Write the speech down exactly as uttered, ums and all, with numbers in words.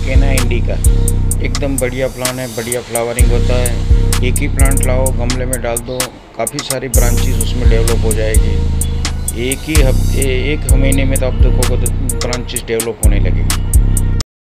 केना इंडिका, एकदम बढ़िया प्लांट है, बढ़िया फ्लावरिंग होता है। एक ही प्लांट लाओ, गमले में डाल दो, काफ़ी सारी ब्रांचेस उसमें डेवलप हो जाएगी। एक ही हफ्ते एक महीने में तो आप देखोगे तो ब्रांचेस डेवलप होने लगेगी।